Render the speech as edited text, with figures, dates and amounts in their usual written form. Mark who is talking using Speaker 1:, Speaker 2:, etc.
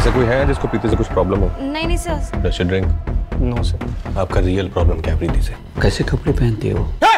Speaker 1: ऐसा कोई है जिसको पीते से कुछ प्रॉब्लम हो?
Speaker 2: नहीं नहीं sir.
Speaker 1: Does she drink?
Speaker 3: No sir.
Speaker 1: आपका रियल प्रॉब्लम क्या है प्रीति से?
Speaker 4: कैसे कपड़े पहनती है वो?